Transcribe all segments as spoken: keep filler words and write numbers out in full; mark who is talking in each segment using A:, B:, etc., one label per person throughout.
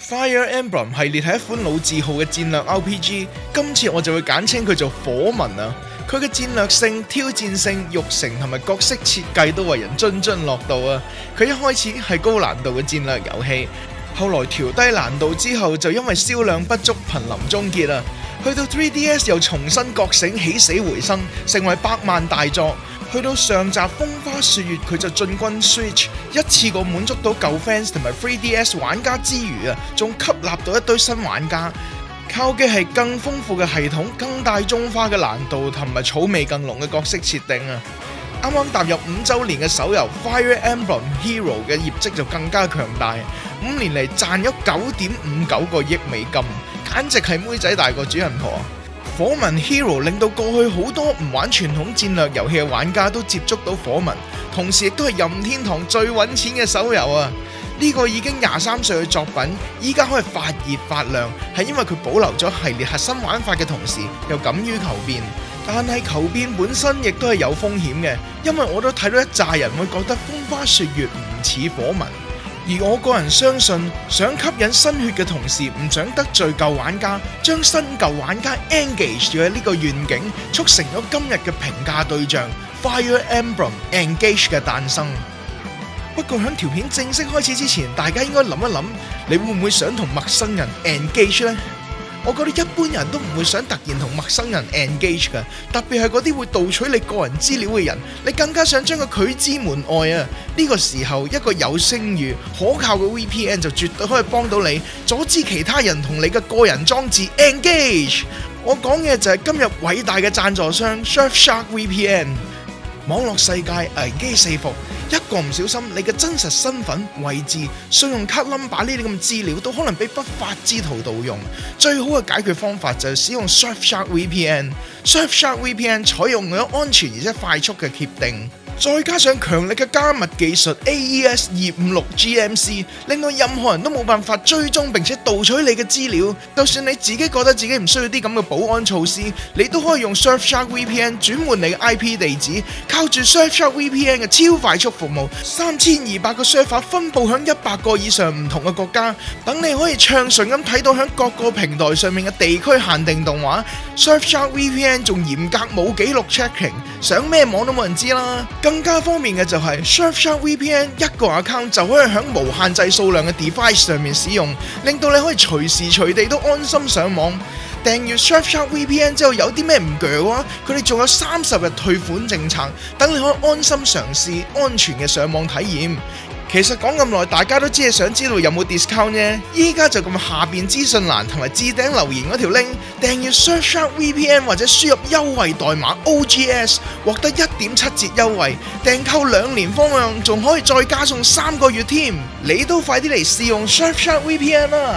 A: Fire Emblem 系列係一款老字號嘅戰略 R P G， 今次我就會簡稱佢做火紋啊。佢嘅戰略性、挑戰性、育成同埋角色設計都為人津津樂道啊。佢一開始係高難度嘅戰略遊戲，後來調低難度之後就因為銷量不足瀕臨終結啊。去到 three D S 又重新覺醒，起死回生，成為百萬大作。去到上集風花雪月，佢就進軍 Switch， 一次過滿足到舊 fans 同埋 three D S 玩家之餘啊，仲吸納到一堆新玩家。靠嘅係更豐富嘅系統、更大眾化嘅難度同埋草味更濃嘅角色設定啊！啱啱踏入五週年嘅手遊 Fire Emblem Hero 嘅業績就更加強大，五年嚟賺咗九點五九個億美金，簡直係妹仔大過主人婆。火紋 Hero 令到過去好多唔玩傳統戰略遊戲嘅玩家都接觸到火紋，同時亦都係任天堂最揾錢嘅手遊啊！呢個已經廿三歲嘅作品，依家可以發熱發亮，係因為佢保留咗系列核心玩法嘅同時，又敢於求變。但係求變本身亦都係有風險嘅，因為我都睇到一紮人會覺得風花雪月唔似火紋。而我個人相信，想吸引新血嘅同時，唔想得罪舊玩家，將新舊玩家 engage 嘅呢個願景，促成咗今日嘅評價對象 Fire Emblem Engage 嘅誕生。不過喺條片正式開始之前，大家應該諗一諗，你會唔會想同陌生人 engage 呢？我覺得一般人都唔會想突然同陌生人 engage 㗎，特別係嗰啲會盜取你個人資料嘅人，你更加想將佢拒之門外啊！呢個時候，一個有聲譽、可靠嘅 V P N 就絕對可以幫到你，阻止其他人同你嘅個人裝置 engage。我講嘅就係今日偉大嘅贊助商 Surfshark V P N。網絡世界危機四伏，一個唔小心，你嘅真實身份、位置、信用卡 number 呢啲咁嘅資料都可能被不法之徒盜用。最好嘅解決方法就係使用 Surfshark V P N。Surfshark V P N 採用咗安全而且快速嘅協定，再加上強力嘅加密技術 A E S 二五六 G M C， 令到任何人都冇辦法追蹤並且盜取你嘅資料。就算你自己覺得自己唔需要啲咁嘅保安措施，你都可以用 Surfshark V P N 轉換你嘅 I P 地址，靠住 Surfshark V P N 嘅超快速服務，三千二百個 server 分佈響一百個以上唔同嘅國家，等你可以暢順咁睇到響各個平台上面嘅地區限定動畫。Surfshark V P N 仲嚴格冇記錄 checking， 上咩網都冇人知啦。更加方便嘅就係 Surfshark V P N 一個 account 就可以響無限制數量嘅 device 上面使用，令到你可以隨時隨地都安心上網。訂閱 Surfshark V P N 之後有啲咩唔鋸嘅話，佢哋仲有三十日退款政策，等你可以安心嘗試安全嘅上網體驗。其實講咁耐，大家都只係想知道有冇 discount 啫。依家就咁下邊資訊欄同埋置頂留言嗰條 link， 訂閱 Surfshark V P N 或者輸入優惠代碼 O G S， 獲得一點七折優惠。訂購兩年方案，仲可以再加送三個月添。你都快啲嚟試用 Surfshark V P N 啦！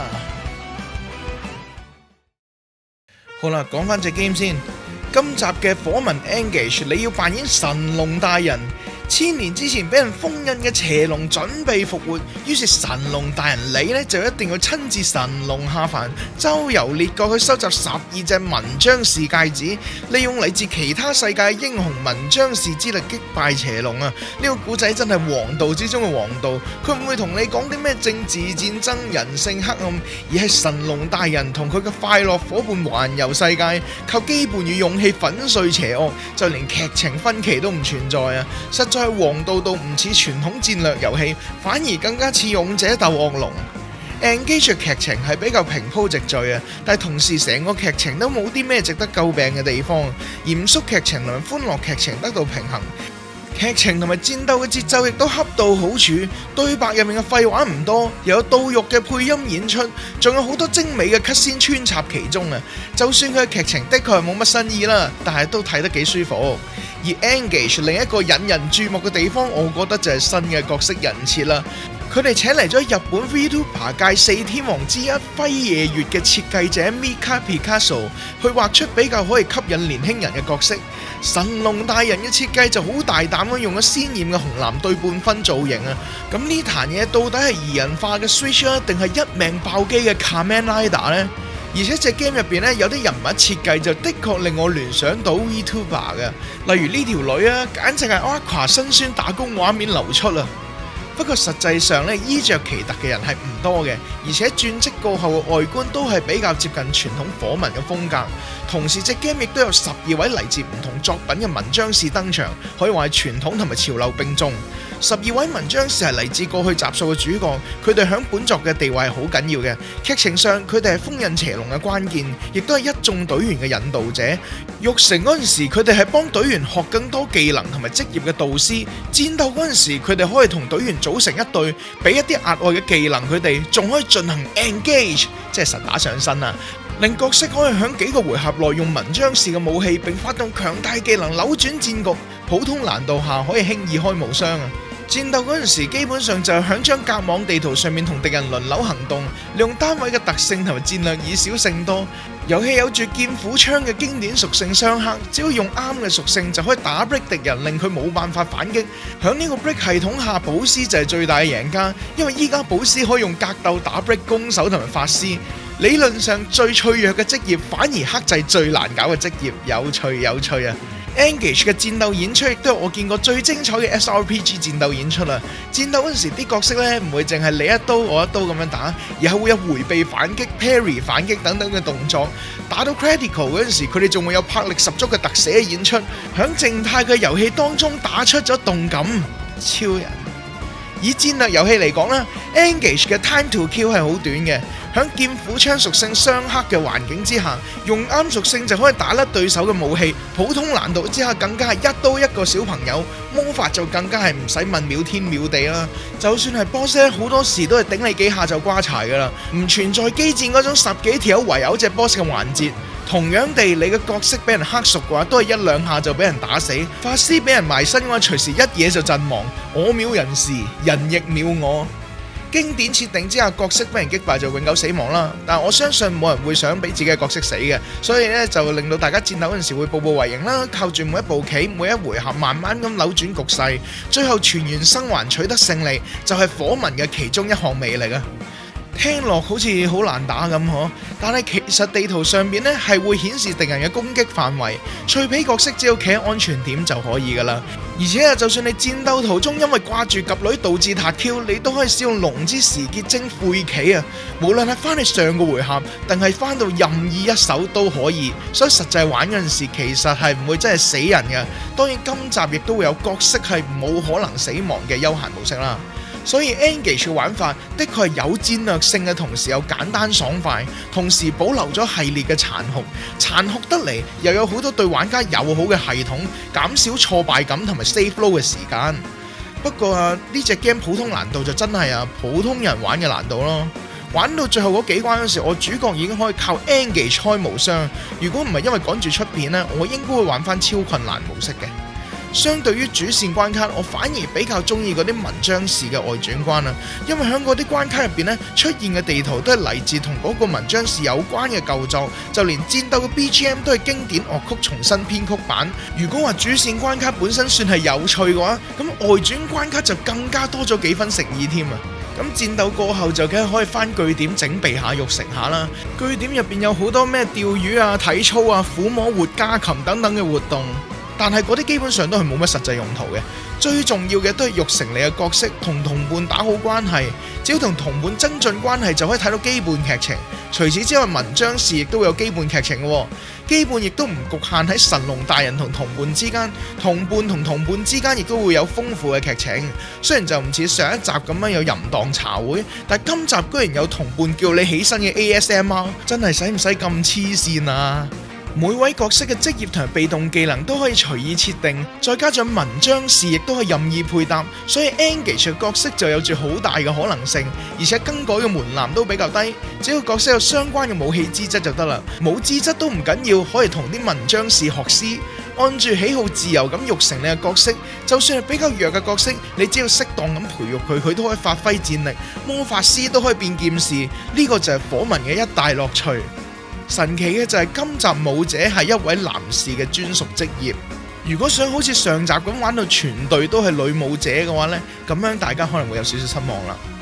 A: 好啦，講翻隻 game 先。今集嘅火紋 Engage， 你要扮演神龍大人。千年之前俾人封印嘅邪龍準備復活，於是神龍大人你呢就一定要親自神龍下凡，周遊列國去收集十二隻紋章士戒指，利用嚟自其他世界英雄紋章士之力擊敗邪龍啊！呢個故仔真係王道之中嘅王道，佢唔會同你講啲咩政治戰爭、人性黑暗，而係神龍大人同佢嘅快樂伙伴環遊世界，靠羈絆與勇氣粉碎邪惡，就連劇情分歧都唔存在啊！實在係王道到唔似傳統戰略遊戲，反而更加似勇者鬥惡龍。Engage 劇情係比較平鋪直敘啊，但係同時成個劇情都冇啲咩值得詬病嘅地方，嚴肅劇情同歡樂劇情得到平衡。劇情同埋戰鬥嘅節奏亦都恰到好處，對白入面嘅廢話唔多，又有到肉嘅配音演出，仲有好多精美嘅 cutscene 穿插其中啊！就算佢嘅劇情的確係冇乜新意啦，但係都睇得幾舒服。而 Engage 另一個引人注目嘅地方，我覺得就係新嘅角色人設啦。佢哋請嚟咗日本 VTuber 界四天王之一輝夜月嘅設計者 Mika Picasso 去畫出比較可以吸引年輕人嘅角色。神龍大人嘅設計就好大膽咁用咗鮮豔嘅紅藍對半分造型啊！咁呢壇嘢到底係擬人化嘅 Switch 啊，定係一命爆機嘅 Kamen Rider 呢？而且隻 game 入邊咧有啲人物設計就的確令我聯想到 VTuber 嘅，例如呢條女啊，簡直係 Aqua 辛酸打工畫面流出啊！ 不過實際上咧，衣着奇特嘅人係唔多嘅，而且轉職過後嘅外觀都係比較接近傳統火紋嘅風格。同時隻 game 亦都有十二位嚟自唔同作品嘅紋章士登場，可以話係傳統同埋潮流並重。十二位紋章士係嚟自過去集數嘅主角，佢哋響本作嘅地位係好緊要嘅。劇情上佢哋係封印邪龍嘅關鍵，亦都係一眾隊員嘅引導者。育成嗰陣時，佢哋係幫隊員學更多技能同埋職業嘅導師。戰鬥嗰陣時，佢哋可以同隊員組成一隊，俾一啲額外嘅技能佢哋，仲可以進行 engage， 即係實打上身啊！令角色可以喺幾個回合內用紋章士嘅武器並發動強大技能扭轉戰局，普通難度下可以輕易開無雙啊！戰鬥嗰陣時，基本上就係響張格網地圖上面同敵人輪流行動，利用單位嘅特性同埋戰略以少勝多。遊戲有住劍斧槍嘅經典屬性相克，只要用啱嘅屬性就可以打 break 敵人，令佢冇辦法反擊。響呢個 break 系統下，寶師就係最大嘅贏家，因為依家寶師可以用格鬥打 break 弓手同埋法師。理論上最脆弱嘅職業，反而克制最難搞嘅職業，有趣有趣啊！Engage 嘅戰鬥演出亦都係我見過最精彩嘅 S R P G 戰鬥演出啦！戰鬥嗰陣時啲角色咧唔會淨係你一刀我一刀咁樣打，而係會有迴避反擊、parry 反擊等等嘅動作。打到 critical 嗰陣時，佢哋仲會有魄力十足嘅特寫演出，響靜態嘅遊戲當中打出咗動感，超人！以戰略遊戲嚟講啦 ，Engage 嘅 time to kill 係好短嘅。響劍斧槍屬性相克嘅環境之下，用啱屬性就可以打甩對手嘅武器。普通難度之下更加係一刀一個小朋友，魔法就更加係唔使問秒天秒地啦。就算係 boss 咧，好多時都係頂你幾下就瓜柴噶啦，唔存在機戰嗰種十幾條友圍毆隻 boss 嘅環節。同樣地，你嘅角色俾人黑熟嘅話，都係一兩下就俾人打死。法師俾人埋身嘅話，隨時一嘢就陣亡。我秒人時，人亦秒我。經典設定之下，角色俾人擊敗就永久死亡啦。但我相信冇人會想俾自己嘅角色死嘅，所以咧就令到大家戰鬥嗰陣時會步步為營啦，靠住每一步棋、每一回合慢慢咁扭轉局勢，最後全員生還取得勝利，就係火紋嘅其中一項魅力啊！聽落好似好難打咁嗬，但係其實地圖上面咧係會顯示敵人嘅攻擊範圍，脆皮角色只要企喺安全點就可以噶啦。而且啊，就算你戰鬥途中因為掛住及女導致塔 Q， 你都可以使用龍之時結晶晦棋啊！無論係翻去上個回合，定係翻到任意一手都可以。所以實際玩嗰陣時，其實係唔會真係死人嘅。當然今集亦都會有角色係冇可能死亡嘅休閒模式啦。所以 Engage 嘅玩法的確係有戰略性嘅同時又簡單爽快，同時保留咗系列嘅殘酷，殘酷得嚟又有好多對玩家友好嘅系統，減少挫敗感同埋 save low 嘅時間。不過啊，呢隻 game 普通難度就真係啊普通人玩嘅難度咯。玩到最後嗰幾關嗰時，我主角已經可以靠 Engage 開無雙。如果唔係因為趕住出片呢，我應該會玩翻超困難模式嘅。相對於主線關卡，我反而比較中意嗰啲紋章士嘅外傳關啊，因為喺嗰啲關卡入邊咧出現嘅地圖都係嚟自同嗰個紋章士有關嘅舊作，就連戰鬥嘅 B G M 都係經典樂曲重新編曲版。如果話主線關卡本身算係有趣嘅話，咁外傳關卡就更加多咗幾分誠意添啊！咁戰鬥過後就梗係可以翻據點整備下育成下啦。據點入邊有好多咩釣魚啊、體操啊、撫摸活家禽等等嘅活動。但係嗰啲基本上都係冇乜實際用途嘅，最重要嘅都係育成你嘅角色同同伴打好關係，只要同同伴增進關係就可以睇到基本劇情。除此之外，紋章士亦都會有基本劇情嘅，基本亦都唔局限喺神龍大人同同伴之間，同伴同同伴之間亦都會有豐富嘅劇情。雖然就唔似上一集咁樣有淫蕩茶會，但今集居然有同伴叫你起身嘅 A S M R， 真係使唔使咁黐線啊？每位角色嘅職業同埋被動技能都可以隨意設定，再加上紋章士亦都可以任意配搭，所以 Engage 嘅角色就有住好大嘅可能性，而且更改嘅門檻都比較低，只要角色有相關嘅武器資質就得啦，冇資質都唔緊要，可以同啲紋章士學師，按住喜好自由咁育成你嘅角色，就算係比較弱嘅角色，你只要適當咁培育佢，佢都可以發揮戰力，魔法師都可以變劍士，呢個就係火紋嘅一大樂趣。神奇嘅就係今集武者係一位男士嘅專屬職業。如果想好似上集咁玩到全隊都係女武者嘅話呢，咁樣大家可能會有少少失望啦。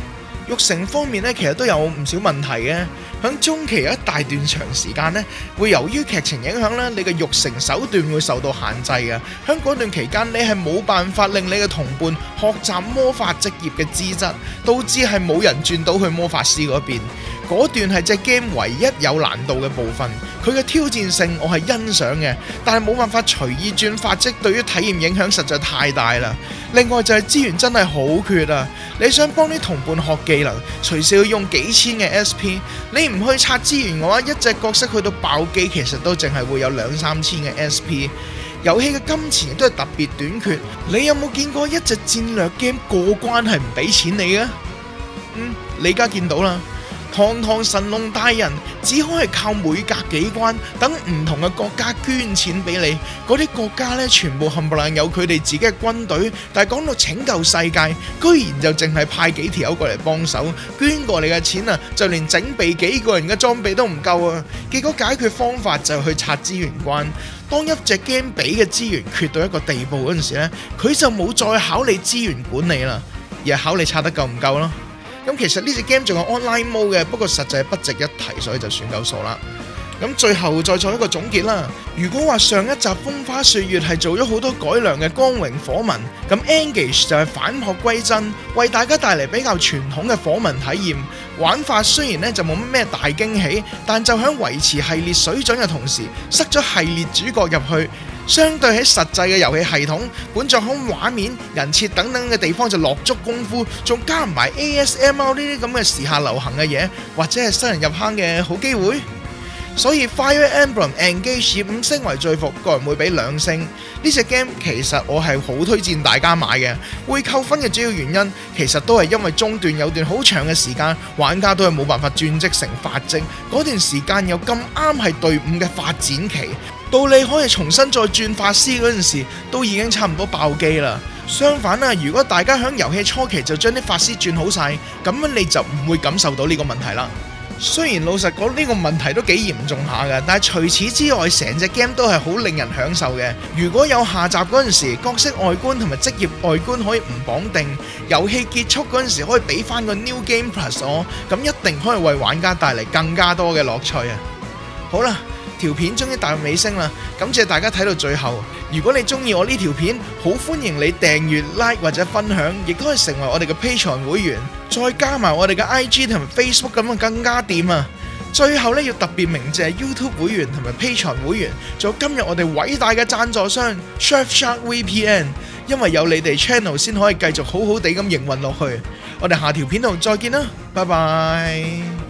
A: 育成方面咧，其實都有唔少問題嘅。響中期有一大段長時間咧，會由於劇情影響咧，你嘅育成手段會受到限制嘅。響嗰段期間，你係冇辦法令你嘅同伴學習魔法職業嘅資質，導致係冇人轉到去魔法師嗰邊。嗰段係隻 game 唯一有難度嘅部分，佢嘅挑戰性我係欣賞嘅，但係冇辦法隨意轉法職，對於體驗影響實在太大啦。另外就係資源真係好缺啊！你想幫啲同伴學技能，隨時要用幾千嘅 S P， 你唔去刷資源嘅話，一隻角色去到爆機，其實都淨係會有兩三千嘅 S P。遊戲嘅金錢亦都係特別短缺。你有冇見過一隻戰略 game 過關係唔俾錢你嘅？嗯，你而家見到啦。堂堂神龍大人只可以靠每隔幾關等唔同嘅國家捐錢俾你，嗰啲國家呢，全部冚唪唥有佢哋自己嘅軍隊，但係講到拯救世界，居然就淨係派幾條友過嚟幫手，捐過嚟嘅錢啊，就連整備幾個人嘅裝備都唔夠啊！結果解決方法就去刷資源關。當一隻 game 俾嘅資源缺到一個地步嗰陣時呢，佢就冇再考慮資源管理啦，而係考慮刷得夠唔夠咯。咁其實呢隻 game 仲有 online mode 嘅，不過實際係不值一提，所以就算夠數啦。咁最後再做一個總結啦。如果話上一集風花雪月係做咗好多改良嘅光榮火紋，咁 Engage 就係返璞歸真，為大家帶嚟比較傳統嘅火紋體驗。玩法雖然咧就冇乜咩大驚喜，但就喺維持系列水準嘅同時，塞咗系列主角入去。相對喺實際嘅遊戲系統，本作喺畫面、人設等等嘅地方就落足功夫，仲加唔埋 A S M R 呢啲咁嘅時下流行嘅嘢，或者係新人入坑嘅好機會。所以 Fire Emblem Engage 以五星為最服，個人會俾兩星。呢隻 game 其實我係好推薦大家買嘅，會扣分嘅主要原因其實都係因為中段有段好長嘅時間，玩家都係冇辦法轉職成法職，嗰段時間又咁啱係隊伍嘅發展期，到你可以重新再轉法師嗰陣時，都已經差唔多爆機啦。相反啊，如果大家喺遊戲初期就將啲法師轉好晒，咁樣你就唔會感受到呢個問題啦。雖然老實講呢個問題都幾嚴重下嘅，但係除此之外，成隻 game 都係好令人享受嘅。如果有下集嗰陣時，角色外觀同埋職業外觀可以唔綁定，遊戲結束嗰陣時可以俾翻個 New Game Plus 我，咁一定可以為玩家帶嚟更加多嘅樂趣啊！好啦，條片終於踏入尾聲啦，感謝大家睇到最後。如果你中意我呢條片，好歡迎你訂閱、like 或者分享，亦都可以成為我哋嘅 Patreon 會員，再加埋我哋嘅 I G 同埋 Facebook 咁啊，更加掂啊！最後咧要特別鳴謝 YouTube 會員同埋 Patreon 會員，仲有今日我哋偉大嘅贊助商 Surfshark V P N， 因為有你哋 channel 先可以繼續好好地咁營運落去。我哋下條片度再見啦，拜拜。